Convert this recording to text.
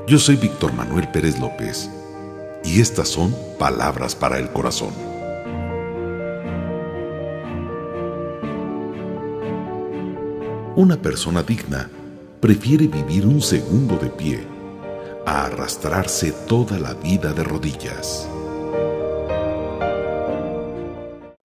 Yo soy Víctor Manuel Pérez López y estas son Palabras para el Corazón. Una persona digna prefiere vivir un segundo de pie a arrastrarse toda la vida de rodillas.